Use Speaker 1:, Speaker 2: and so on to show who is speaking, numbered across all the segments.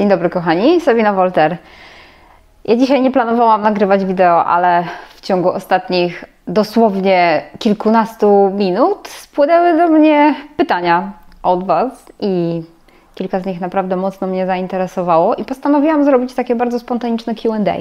Speaker 1: Dzień dobry kochani, Sabina Wolter. Ja dzisiaj nie planowałam nagrywać wideo, ale w ciągu ostatnich dosłownie kilkunastu minut spłynęły do mnie pytania od Was i kilka z nich naprawdę mocno mnie zainteresowało i postanowiłam zrobić takie bardzo spontaniczne Q&A.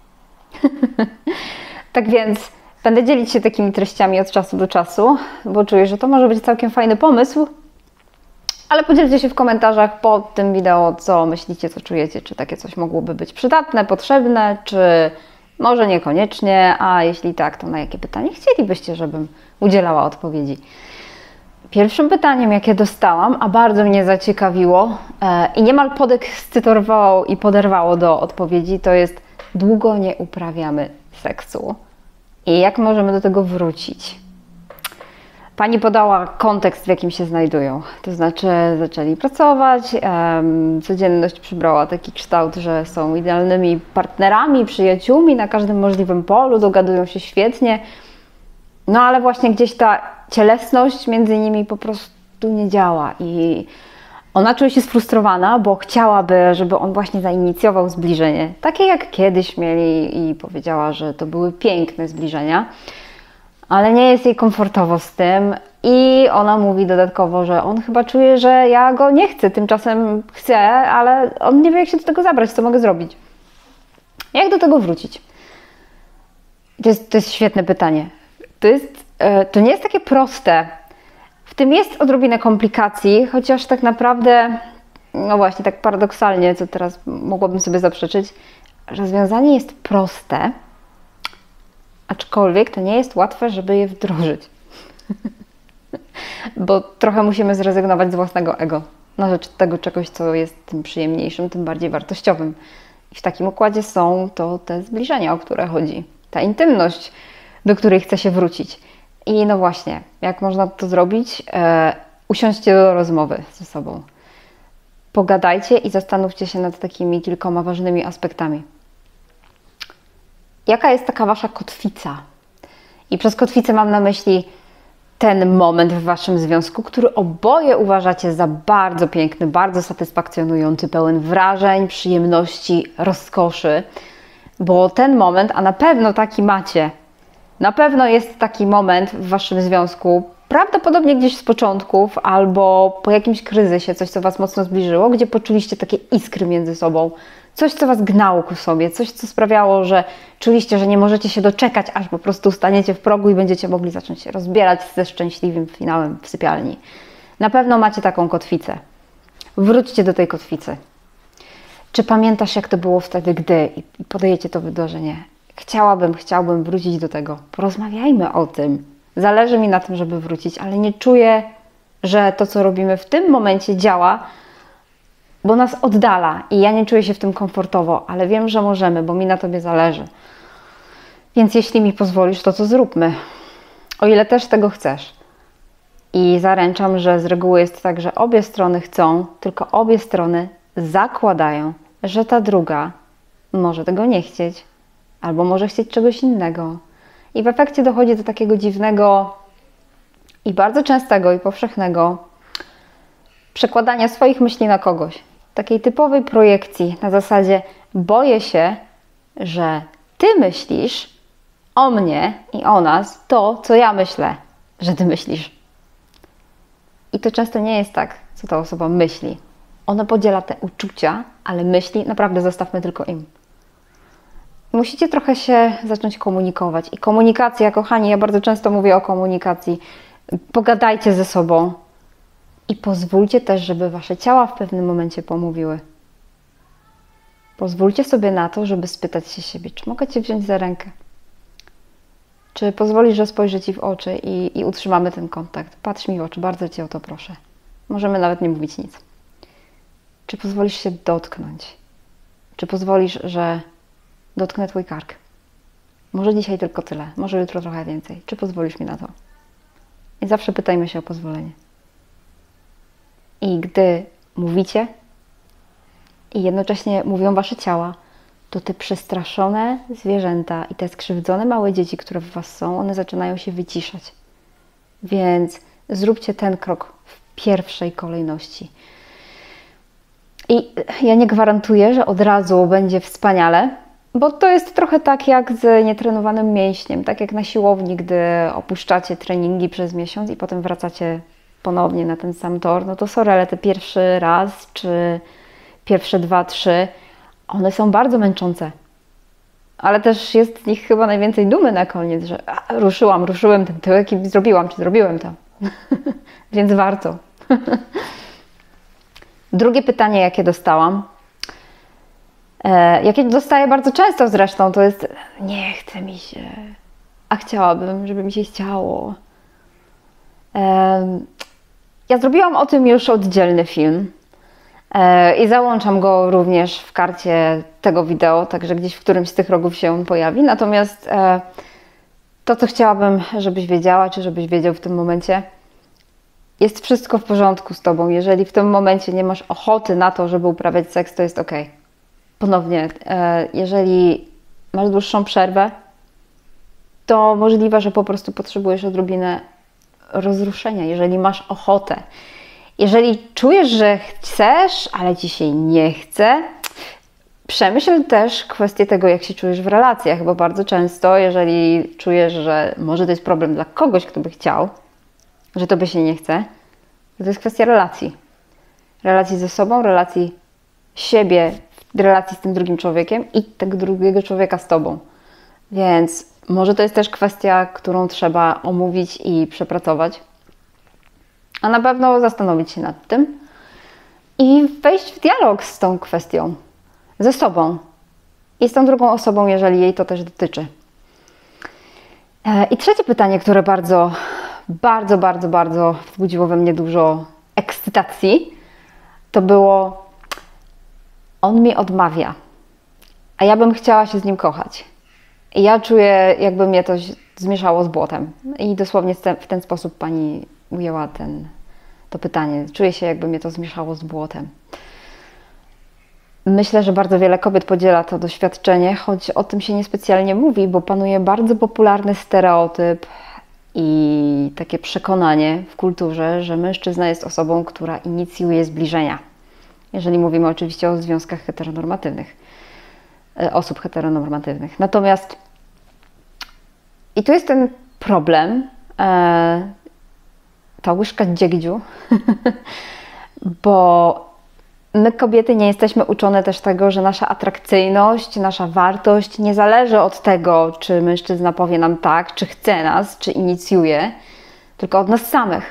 Speaker 1: Tak więc będę dzielić się takimi treściami od czasu do czasu, bo czuję, że to może być całkiem fajny pomysł. Ale podzielcie się w komentarzach pod tym wideo, co myślicie, co czujecie, czy takie coś mogłoby być przydatne, potrzebne, czy może niekoniecznie, a jeśli tak, to na jakie pytanie chcielibyście, żebym udzielała odpowiedzi. Pierwszym pytaniem, jakie dostałam, a bardzo mnie zaciekawiło i niemal podekscytowało i poderwało do odpowiedzi, to jest: długo nie uprawiamy seksu i jak możemy do tego wrócić? Pani podała kontekst, w jakim się znajdują. To znaczy zaczęli pracować, codzienność przybrała taki kształt, że są idealnymi partnerami, przyjaciółmi na każdym możliwym polu, dogadują się świetnie. No ale właśnie gdzieś ta cielesność między nimi po prostu nie działa i ona czuje się sfrustrowana, bo chciałaby, żeby on właśnie zainicjował zbliżenie. Takie jak kiedyś mieli i powiedziała, że to były piękne zbliżenia. Ale nie jest jej komfortowo z tym i ona mówi dodatkowo, że on chyba czuje, że ja go nie chcę, tymczasem chcę, ale on nie wie, jak się do tego zabrać, co mogę zrobić. Jak do tego wrócić? To jest świetne pytanie. To nie jest takie proste. W tym jest odrobinę komplikacji, chociaż tak naprawdę, no właśnie tak paradoksalnie, co teraz mogłabym sobie zaprzeczyć, rozwiązanie jest proste, aczkolwiek to nie jest łatwe, żeby je wdrożyć. Bo trochę musimy zrezygnować z własnego ego na rzecz tego czegoś, co jest tym przyjemniejszym, tym bardziej wartościowym. I w takim układzie są to te zbliżenia, o które chodzi. Ta intymność, do której chce się wrócić. I no właśnie, jak można to zrobić? Usiądźcie do rozmowy ze sobą. Pogadajcie i zastanówcie się nad takimi kilkoma ważnymi aspektami. Jaka jest taka wasza kotwica? I przez kotwicę mam na myśli ten moment w waszym związku, który oboje uważacie za bardzo piękny, bardzo satysfakcjonujący, pełen wrażeń, przyjemności, rozkoszy. Bo ten moment, a na pewno taki macie, na pewno jest taki moment w waszym związku, prawdopodobnie gdzieś z początków albo po jakimś kryzysie, coś, co was mocno zbliżyło, gdzie poczuliście takie iskry między sobą. Coś, co was gnało ku sobie, coś, co sprawiało, że czuliście, że nie możecie się doczekać, aż po prostu staniecie w progu i będziecie mogli zacząć się rozbierać ze szczęśliwym finałem w sypialni. Na pewno macie taką kotwicę. Wróćcie do tej kotwicy. Czy pamiętasz, jak to było wtedy, gdy? I podajecie to wydarzenie. Chciałbym wrócić do tego. Porozmawiajmy o tym. Zależy mi na tym, żeby wrócić, ale nie czuję, że to, co robimy w tym momencie, działa, bo nas oddala i ja nie czuję się w tym komfortowo, ale wiem, że możemy, bo mi na tobie zależy. Więc jeśli mi pozwolisz, to zróbmy. O ile też tego chcesz. I zaręczam, że z reguły jest tak, że obie strony chcą, tylko obie strony zakładają, że ta druga może tego nie chcieć, albo może chcieć czegoś innego. I w efekcie dochodzi do takiego dziwnego i bardzo częstego i powszechnego przekładania swoich myśli na kogoś. Takiej typowej projekcji na zasadzie: boję się, że ty myślisz o mnie i o nas to, co ja myślę, że ty myślisz. I to często nie jest tak, co ta osoba myśli. Ona podziela te uczucia, ale myśli naprawdę zostawmy tylko im. Musicie trochę się zacząć komunikować. I komunikacja, kochani, ja bardzo często mówię o komunikacji. Pogadajcie ze sobą. I pozwólcie też, żeby wasze ciała w pewnym momencie pomówiły. Pozwólcie sobie na to, żeby spytać się siebie, czy mogę cię wziąć za rękę? Czy pozwolisz, że spojrzę ci w oczy i utrzymamy ten kontakt? Patrz mi w oczy, bardzo cię o to proszę. Możemy nawet nie mówić nic. Czy pozwolisz się dotknąć? Czy pozwolisz, że dotknę twój kark? Może dzisiaj tylko tyle, może jutro trochę więcej. Czy pozwolisz mi na to? I zawsze pytajmy się o pozwolenie. I gdy mówicie i jednocześnie mówią wasze ciała, to te przestraszone zwierzęta i te skrzywdzone małe dzieci, które w was są, one zaczynają się wyciszać. Więc zróbcie ten krok w pierwszej kolejności. I ja nie gwarantuję, że od razu będzie wspaniale, bo to jest trochę tak jak z nietrenowanym mięśniem, tak jak na siłowni, gdy opuszczacie treningi przez miesiąc i potem wracacie ponownie na ten sam tor, no to sorry, ale te pierwszy raz, czy pierwsze 2, 3, one są bardzo męczące. Ale też jest z nich chyba najwięcej dumy na koniec, że ruszyłem ten tyłek i zrobiłem to. Więc warto. Drugie pytanie, jakie dostałam, jakie dostaję bardzo często zresztą, to jest: nie chce mi się, a chciałabym, żeby mi się chciało. Ja zrobiłam o tym już oddzielny film i załączam go również w karcie tego wideo, także gdzieś w którymś z tych rogów się on pojawi. Natomiast to, co chciałabym, żebyś wiedziała, czy żebyś wiedział w tym momencie, jest wszystko w porządku z Tobą. Jeżeli w tym momencie nie masz ochoty na to, żeby uprawiać seks, to jest ok. Ponownie, jeżeli masz dłuższą przerwę, to możliwe, że po prostu potrzebujesz odrobinę rozruszenia, jeżeli masz ochotę. Jeżeli czujesz, że chcesz, ale Ci się nie chce, przemyśl też kwestię tego, jak się czujesz w relacjach, bo bardzo często, jeżeli czujesz, że może to jest problem dla kogoś, kto by chciał, że Tobie się nie chce, to jest kwestia relacji. Relacji ze sobą, relacji siebie, relacji z tym drugim człowiekiem i tego drugiego człowieka z Tobą. Więc może to jest też kwestia, którą trzeba omówić i przepracować, a na pewno zastanowić się nad tym i wejść w dialog z tą kwestią, ze sobą i z tą drugą osobą, jeżeli jej to też dotyczy. I trzecie pytanie, które bardzo wzbudziło we mnie dużo ekscytacji, to było: on mi odmawia, a ja bym chciała się z nim kochać. I ja czuję, jakby mnie to zmieszało z błotem. I dosłownie w ten sposób pani ujęła to pytanie. Czuję się, jakby mnie to zmieszało z błotem. Myślę, że bardzo wiele kobiet podziela to doświadczenie, choć o tym się niespecjalnie mówi, bo panuje bardzo popularny stereotyp i takie przekonanie w kulturze, że mężczyzna jest osobą, która inicjuje zbliżenia. Jeżeli mówimy oczywiście o związkach heteronormatywnych, osób heteronormatywnych. Natomiast i tu jest ten problem, ta łyżka dziegdziu, bo my kobiety nie jesteśmy uczone też tego, że nasza atrakcyjność, nasza wartość nie zależy od tego, czy mężczyzna powie nam tak, czy chce nas, czy inicjuje, tylko od nas samych.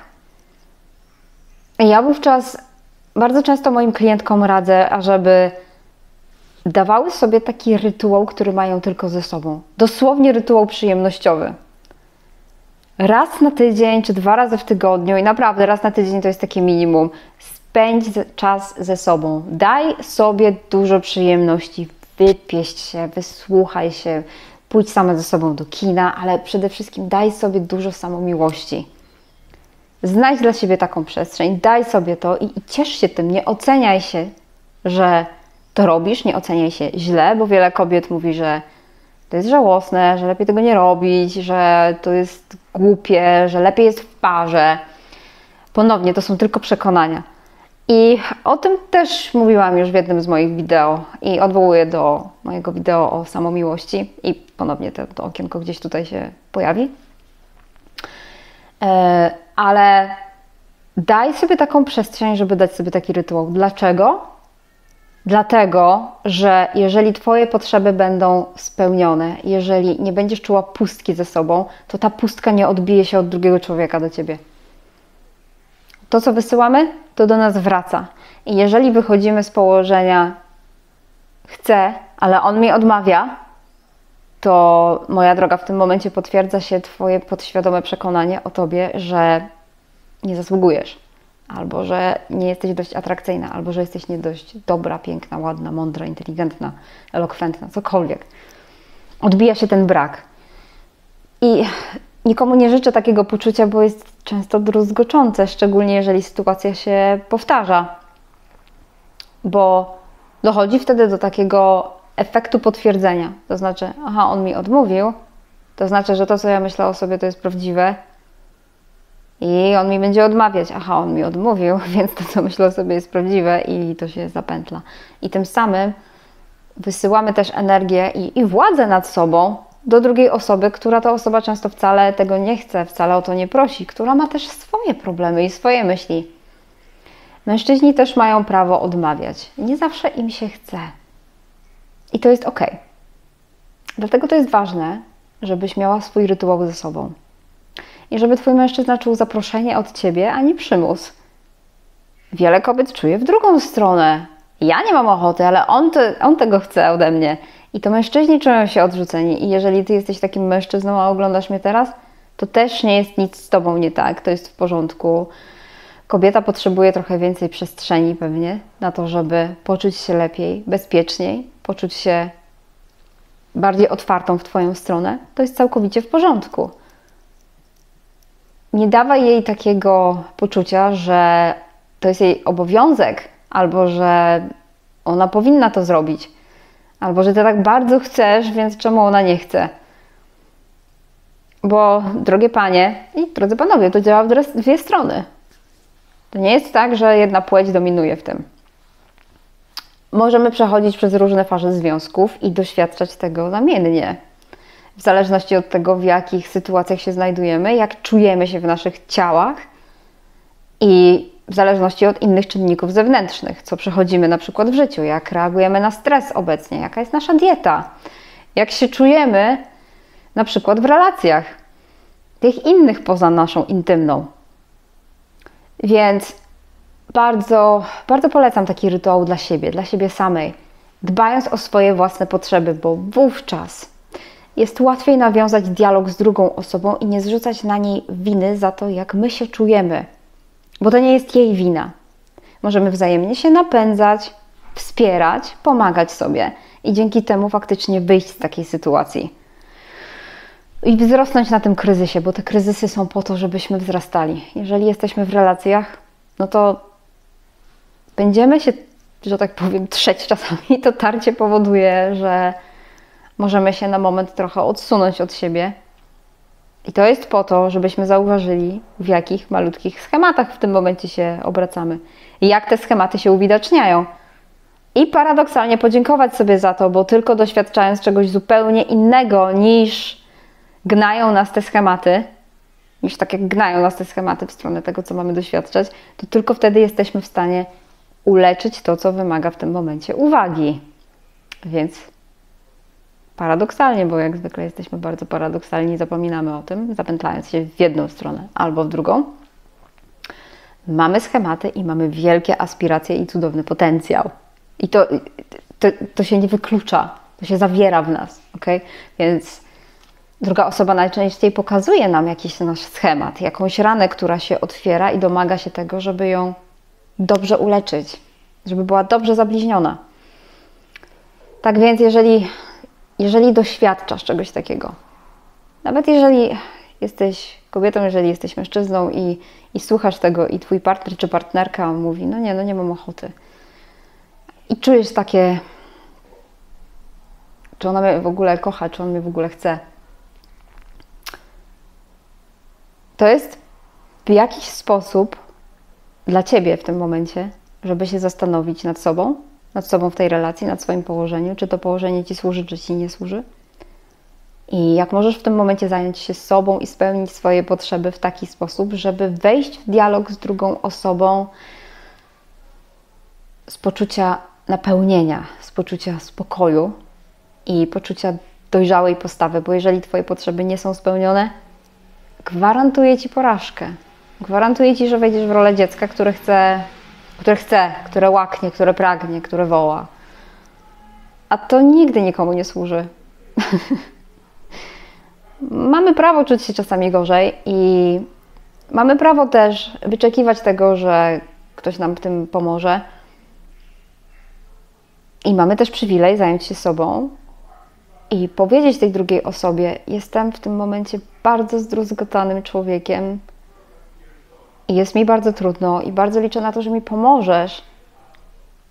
Speaker 1: I ja wówczas bardzo często moim klientkom radzę, ażeby dawały sobie taki rytuał, który mają tylko ze sobą. Dosłownie rytuał przyjemnościowy. Raz na tydzień, czy 2 razy w tygodniu i naprawdę raz na tydzień to jest takie minimum. Spędź czas ze sobą. Daj sobie dużo przyjemności. Wypieść się, wysłuchaj się. Pójdź sama ze sobą do kina, ale przede wszystkim daj sobie dużo samomiłości. Znajdź dla siebie taką przestrzeń, daj sobie to i ciesz się tym. Nie oceniaj się, że to robisz, nie oceniaj się źle, bo wiele kobiet mówi, że to jest żałosne, że lepiej tego nie robić, że to jest głupie, że lepiej jest w parze. Ponownie, to są tylko przekonania. I o tym też mówiłam już w jednym z moich wideo i odwołuję do mojego wideo o samomiłości i ponownie to okienko gdzieś tutaj się pojawi. Ale daj sobie taką przestrzeń, żeby dać sobie taki rytuał. Dlaczego? Dlatego, że jeżeli Twoje potrzeby będą spełnione, jeżeli nie będziesz czuła pustki ze sobą, to ta pustka nie odbije się od drugiego człowieka do Ciebie. To, co wysyłamy, to do nas wraca. I jeżeli wychodzimy z położenia chcę, ale on mi odmawia, to moja droga, w tym momencie potwierdza się Twoje podświadome przekonanie o Tobie, że nie zasługujesz. Albo że nie jesteś dość atrakcyjna, albo że jesteś nie dość dobra, piękna, ładna, mądra, inteligentna, elokwentna, cokolwiek. Odbija się ten brak. I nikomu nie życzę takiego poczucia, bo jest często druzgoczące, szczególnie jeżeli sytuacja się powtarza. Bo dochodzi wtedy do takiego efektu potwierdzenia. To znaczy, aha, on mi odmówił, to znaczy, że to, co ja myślę o sobie, to jest prawdziwe. I on mi będzie odmawiać. Aha, on mi odmówił, więc to, co myślę o sobie, jest prawdziwe i to się zapętla. I tym samym wysyłamy też energię i władzę nad sobą do drugiej osoby, która ta osoba często wcale tego nie chce, wcale o to nie prosi, która ma też swoje problemy i swoje myśli. Mężczyźni też mają prawo odmawiać. Nie zawsze im się chce. I to jest ok. Dlatego to jest ważne, żebyś miała swój rytuał ze sobą. I żeby twój mężczyzna czuł zaproszenie od ciebie, a nie przymus. Wiele kobiet czuje w drugą stronę. Ja nie mam ochoty, ale on tego chce ode mnie. I to mężczyźni czują się odrzuceni. I jeżeli ty jesteś takim mężczyzną, a oglądasz mnie teraz, to też nie jest nic z tobą nie tak. To jest w porządku. Kobieta potrzebuje trochę więcej przestrzeni pewnie na to, żeby poczuć się lepiej, bezpieczniej, poczuć się bardziej otwartą w twoją stronę. To jest całkowicie w porządku. Nie dawaj jej takiego poczucia, że to jest jej obowiązek, albo że ona powinna to zrobić, albo że ty tak bardzo chcesz, więc czemu ona nie chce. Bo drogie panie i drodzy panowie, to działa w dwie strony. To nie jest tak, że jedna płeć dominuje w tym. Możemy przechodzić przez różne fazy związków i doświadczać tego namiennie. W zależności od tego, w jakich sytuacjach się znajdujemy, jak czujemy się w naszych ciałach i w zależności od innych czynników zewnętrznych, co przechodzimy na przykład w życiu, jak reagujemy na stres obecnie, jaka jest nasza dieta, jak się czujemy na przykład w relacjach, tych innych poza naszą intymną. Więc bardzo, bardzo polecam taki rytuał dla siebie samej, dbając o swoje własne potrzeby, bo wówczas jest łatwiej nawiązać dialog z drugą osobą i nie zrzucać na niej winy za to, jak my się czujemy, bo to nie jest jej wina. Możemy wzajemnie się napędzać, wspierać, pomagać sobie i dzięki temu faktycznie wyjść z takiej sytuacji. I wzrosnąć na tym kryzysie, bo te kryzysy są po to, żebyśmy wzrastali. Jeżeli jesteśmy w relacjach, no to będziemy się, że tak powiem, trzeć czasami. To tarcie powoduje, że możemy się na moment trochę odsunąć od siebie. I to jest po to, żebyśmy zauważyli, w jakich malutkich schematach w tym momencie się obracamy. I jak te schematy się uwidaczniają. I paradoksalnie podziękować sobie za to, bo tylko doświadczając czegoś zupełnie innego niż gnają nas te schematy, niż tak jak gnają nas te schematy w stronę tego, co mamy doświadczać, to tylko wtedy jesteśmy w stanie uleczyć to, co wymaga w tym momencie uwagi. Więc paradoksalnie, bo jak zwykle jesteśmy bardzo paradoksalni i zapominamy o tym, zapętlając się w jedną stronę albo w drugą, mamy schematy i mamy wielkie aspiracje i cudowny potencjał. I to się nie wyklucza, to się zawiera w nas, ok? Więc druga osoba najczęściej pokazuje nam jakiś nasz schemat, jakąś ranę, która się otwiera i domaga się tego, żeby ją dobrze uleczyć, żeby była dobrze zabliźniona. Tak więc jeżeli doświadczasz czegoś takiego, nawet jeżeli jesteś kobietą, jeżeli jesteś mężczyzną i słuchasz tego i twój partner czy partnerka mówi, no nie mam ochoty. I czujesz takie, czy ona mnie w ogóle kocha, czy on mnie w ogóle chce. To jest w jakiś sposób dla ciebie w tym momencie, żeby się zastanowić nad sobą w tej relacji, nad swoim położeniu, czy to położenie ci służy, czy ci nie służy. I jak możesz w tym momencie zająć się sobą i spełnić swoje potrzeby w taki sposób, żeby wejść w dialog z drugą osobą z poczucia napełnienia, z poczucia spokoju i poczucia dojrzałej postawy, bo jeżeli twoje potrzeby nie są spełnione, gwarantuję ci porażkę. Gwarantuję ci, że wejdziesz w rolę dziecka, które łaknie, które pragnie, które woła. A to nigdy nikomu nie służy. Mamy prawo czuć się czasami gorzej i mamy prawo też wyczekiwać tego, że ktoś nam w tym pomoże. I mamy też przywilej zająć się sobą i powiedzieć tej drugiej osobie: jestem w tym momencie bardzo zdruzgotanym człowiekiem i jest mi bardzo trudno i bardzo liczę na to, że mi pomożesz,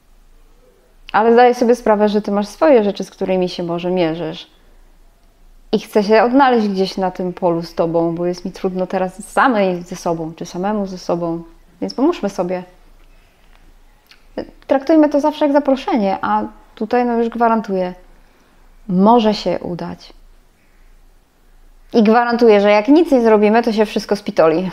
Speaker 1: ale zdaję sobie sprawę, że ty masz swoje rzeczy, z którymi się może mierzysz. i chcę się odnaleźć gdzieś na tym polu z Tobą, bo jest mi trudno teraz samej ze sobą, czy samemu ze sobą, więc pomóżmy sobie. Traktujmy to zawsze jak zaproszenie, a tutaj no już gwarantuję, może się udać. I gwarantuję, że jak nic nie zrobimy, to się wszystko spitoli.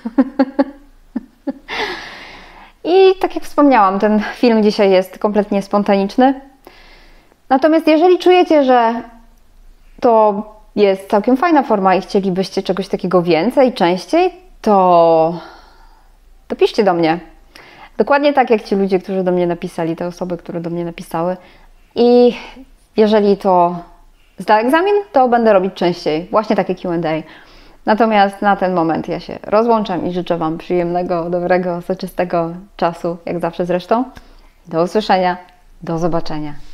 Speaker 1: I tak jak wspomniałam, ten film dzisiaj jest kompletnie spontaniczny. Natomiast jeżeli czujecie, że to jest całkiem fajna forma i chcielibyście czegoś takiego więcej, częściej, to piszcie do mnie. Dokładnie tak jak ci ludzie, którzy do mnie napisali, te osoby, które do mnie napisały. I jeżeli to zda egzamin, to będę robić częściej. Właśnie takie Q&A. Natomiast na ten moment ja się rozłączam i życzę Wam przyjemnego, dobrego, soczystego czasu, jak zawsze zresztą. Do usłyszenia, do zobaczenia.